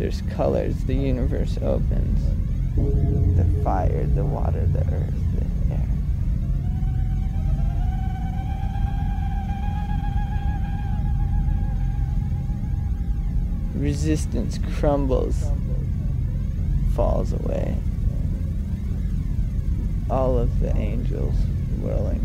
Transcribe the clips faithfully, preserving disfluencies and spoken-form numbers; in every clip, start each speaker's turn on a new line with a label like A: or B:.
A: There's colors, the universe opens. The fire, the water, the earth, the air. Resistance crumbles, falls away. All of the angels whirling.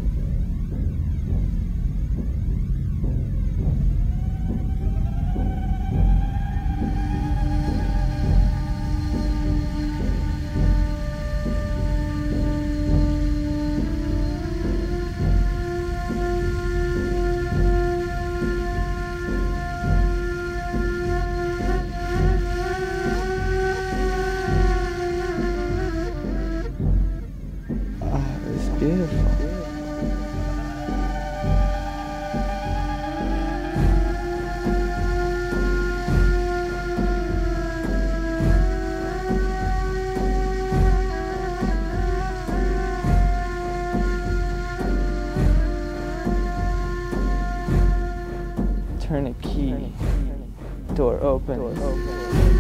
A: Beautiful. Turn a key. Door open. Door open.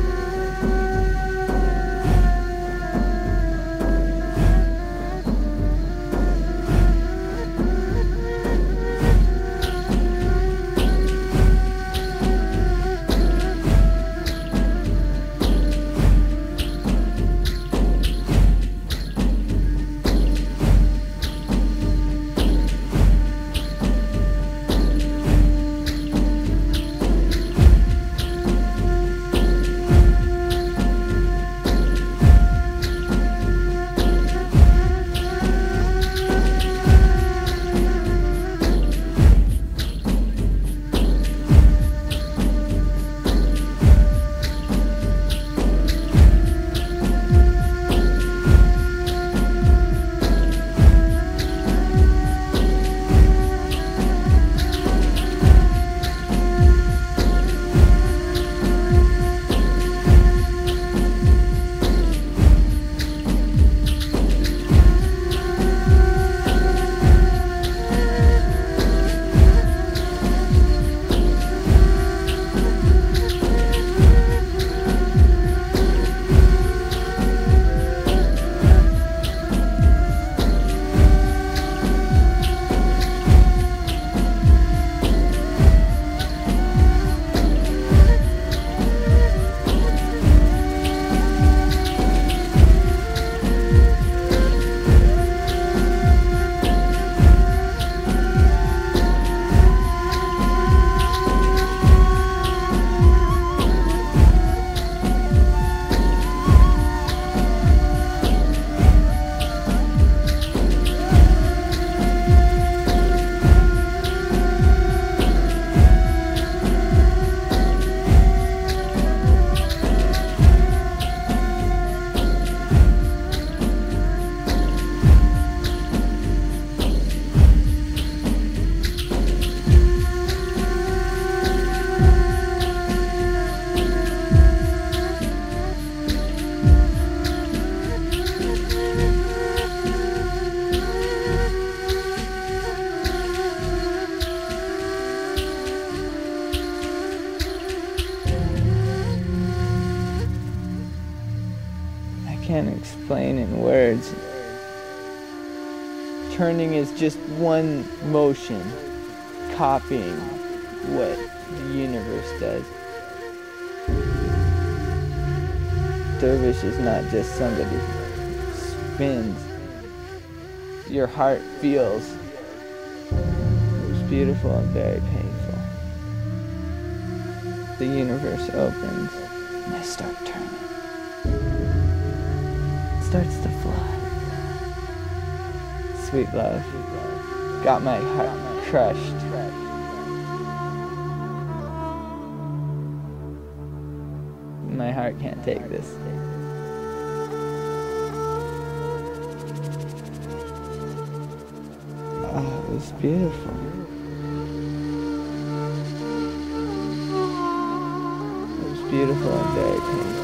A: Can't explain in words. Turning is just one motion, copying what the universe does. Dervish is not just somebody who spins. Your heart feels. It's beautiful and very painful. The universe opens and I start turning. Starts to fly. Sweet love. Got my heart crushed. My heart can't take this. Oh, it was beautiful. It was beautiful and very painful.